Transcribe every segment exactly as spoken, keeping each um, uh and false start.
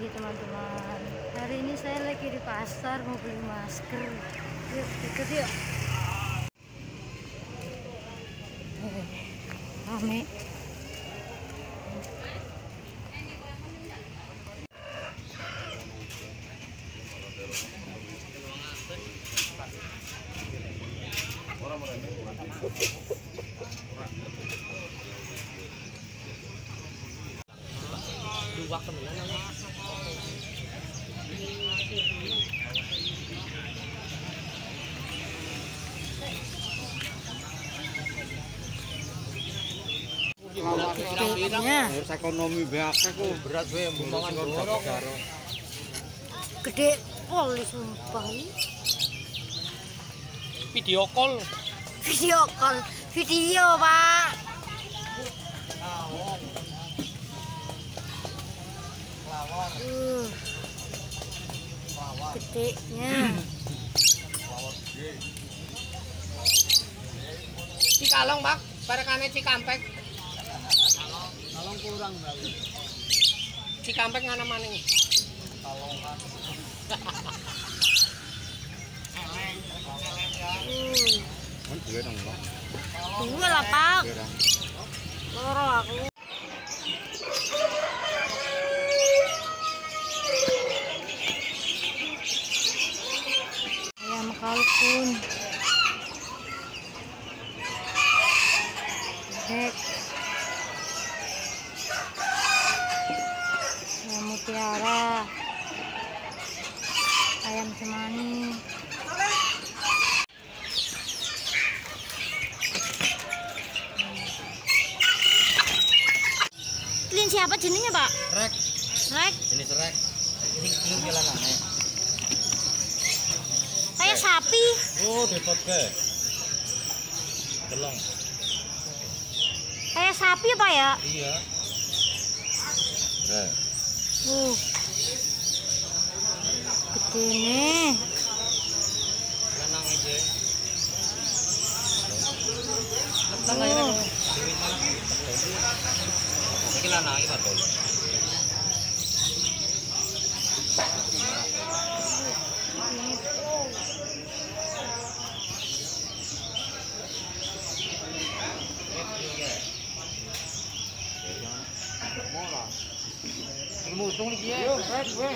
pagi teman-teman. Hari ini saya lagi di pasar mau beli masker. Yuk ikut yuk. Eh, rame. Gedenya ekonomi beake ku berat wae mbumangan karo. Gede pol sumpah. Video call. Video call, video, Pak. Uh. Gedenya. Cikalong, Pak. Parekane Cikampek. Kalong kurang berarti. Cikampek ngana maning. Kalong kan. Uh. Kan duwe nang Pak. Dua lah, Pak. Loro aku. Ayam kalkun. Bebek. Ayam mutiara. Ayam cemani. Klin siapa jenisnya, Pak? Rek. Rek. Ini rek. Ini klin jalanane. Kayak sapi. Oh, dipotke. Delong. Kayak sapi apa ya? Iya. Rek. Uh. Gede nih. Lanang aja. Oh. Iki lanang iki padha. Musung iki ya. Yo, rek weh.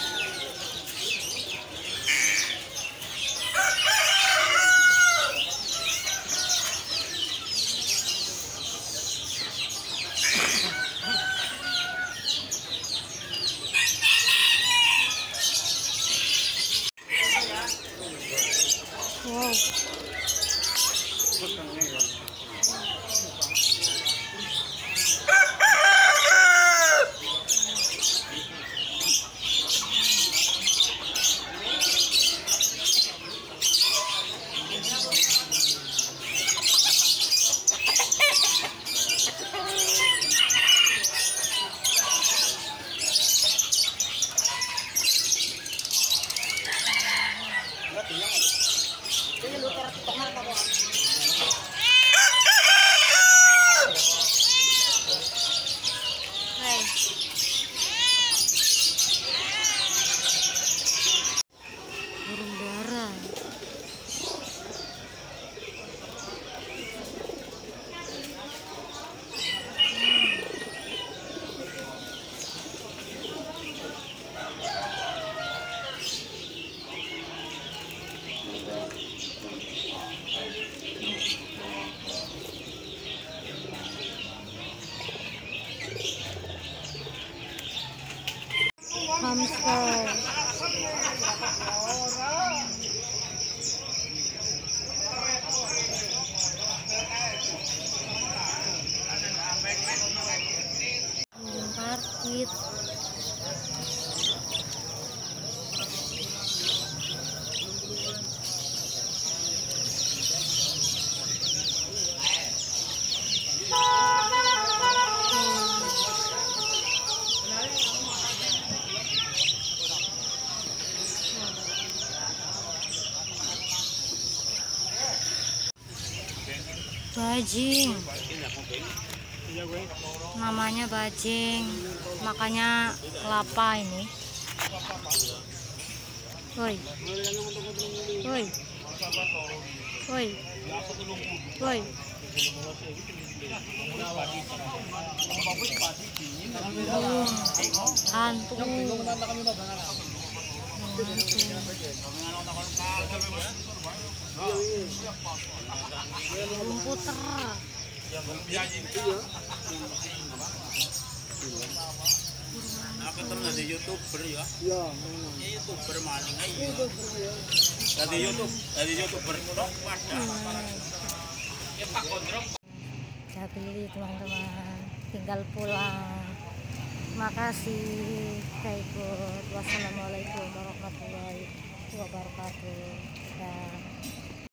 Wow. Burung dara. Hamster. Burung parkit. Bajing. Namanya bajing, makanya kelapa ini. Woi, woi, woi, woi. Hantu. Komputer. Aku temen di YouTuber ya. Iya, YouTuber maning aja. Dari YouTube, dari YouTuber tok wadah. Ya Pak Gondrong. Saya beli teman-teman, tinggal pulang. Makasih saya ikut. Wassalamualaikum warahmatullahi wabarakatuh. Dan